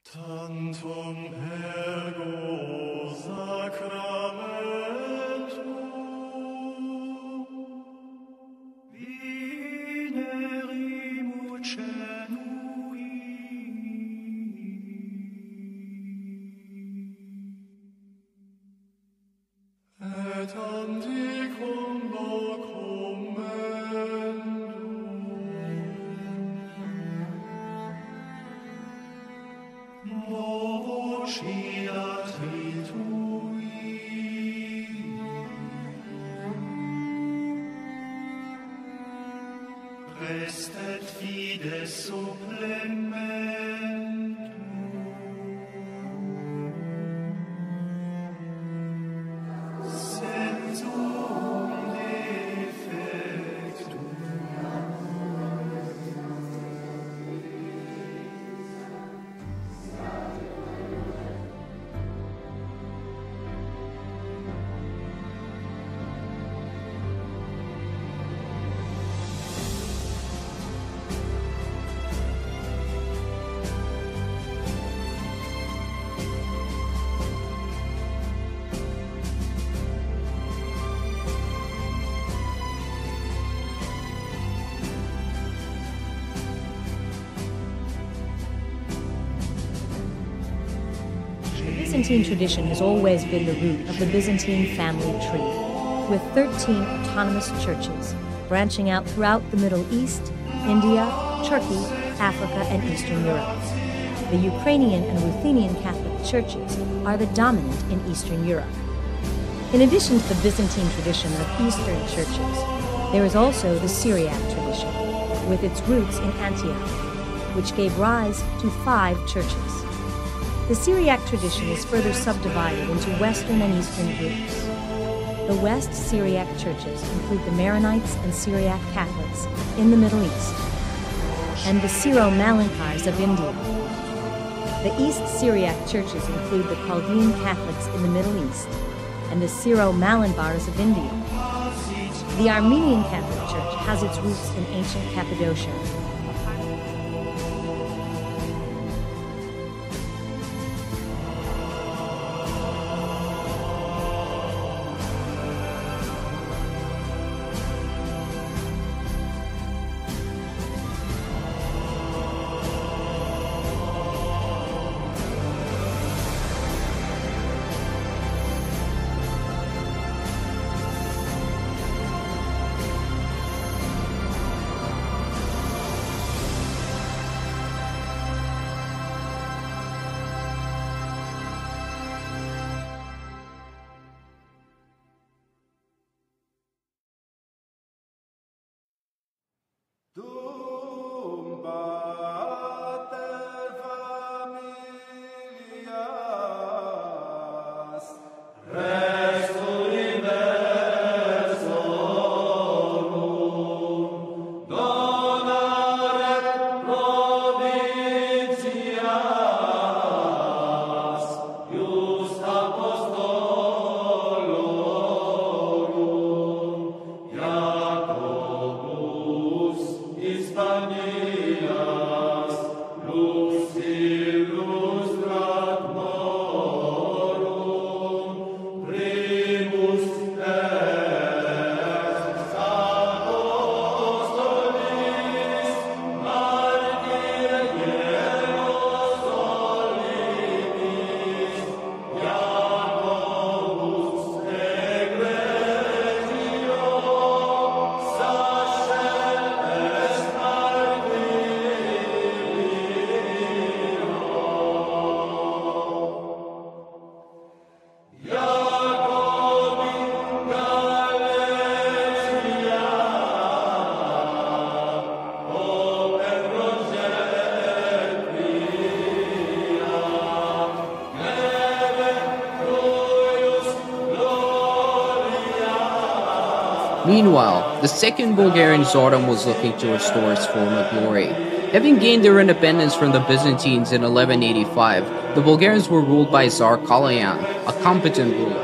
Tantum ergo sacramentum vinerimur cenui et anticum documendum novo sciatri tui restet fides supplementum sensum defectum. The Byzantine tradition has always been the root of the Byzantine family tree, with 13 autonomous churches branching out throughout the Middle East, India, Turkey, Africa, and Eastern Europe. The Ukrainian and Ruthenian Catholic churches are the dominant in Eastern Europe. In addition to the Byzantine tradition of Eastern churches, there is also the Syriac tradition, with its roots in Antioch, which gave rise to 5 churches. The Syriac tradition is further subdivided into Western and Eastern groups. The West Syriac churches include the Maronites and Syriac Catholics in the Middle East, and the Syro-Malankars of India. The East Syriac churches include the Chaldean Catholics in the Middle East, and the Syro-Malankars of India. The Armenian Catholic Church has its roots in ancient Cappadocia. Dum pater familias Rex universorum donaret provincias ius apostolorum Jacobus Hispanias lux illustrat morum primus est apostolis martyrieros solitis Jacobus egregio sacel est Meanwhile, the Second Bulgarian Tsardom was looking to restore its former glory. Having gained their independence from the Byzantines in 1185, the Bulgarians were ruled by Tsar Kaloyan, a competent ruler.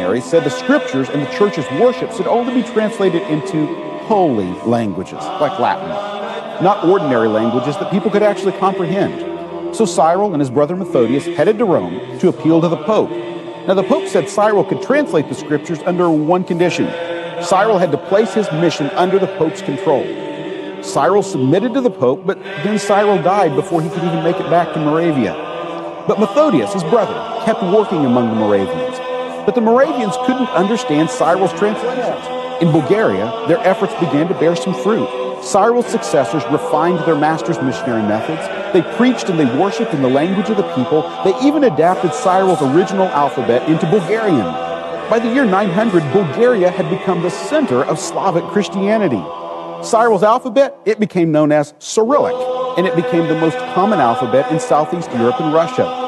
missionaries said the scriptures and the church's worship should only be translated into holy languages, like Latin, not ordinary languages that people could actually comprehend. So Cyril and his brother Methodius headed to Rome to appeal to the Pope. Now the Pope said Cyril could translate the scriptures under one condition. Cyril had to place his mission under the Pope's control. Cyril submitted to the Pope, but then Cyril died before he could even make it back to Moravia. But Methodius, his brother, kept working among the Moravians. But the Moravians couldn't understand Cyril's translations. In Bulgaria, their efforts began to bear some fruit. Cyril's successors refined their master's missionary methods. They preached and they worshipped in the language of the people. They even adapted Cyril's original alphabet into Bulgarian. By the year 900, Bulgaria had become the center of Slavic Christianity. Cyril's alphabet, it became known as Cyrillic, and it became the most common alphabet in Southeast Europe and Russia.